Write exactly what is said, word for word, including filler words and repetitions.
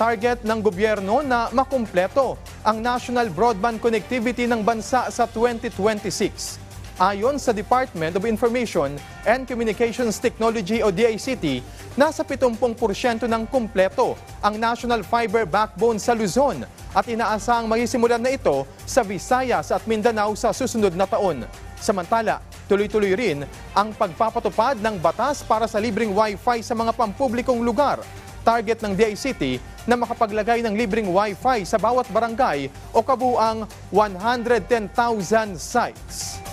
Target ng gobyerno na makumpleto ang national broadband connectivity ng bansa sa twenty twenty-six. Ayon sa Department of Information and Communications Technology o D I C T, nasa pitongpong porsyento ng kumpleto ang national fiber backbone sa Luzon at inaasahang masisimulan na ito sa Visayas at Mindanao sa susunod na taon. Samantala, tuloy-tuloy rin ang pagpapatupad ng batas para sa libreng Wi-Fi sa mga pampublikong lugar. Target ng D I C T na makapaglagay ng libreng Wi-Fi sa bawat barangay o kabuang one hundred ten thousand sites.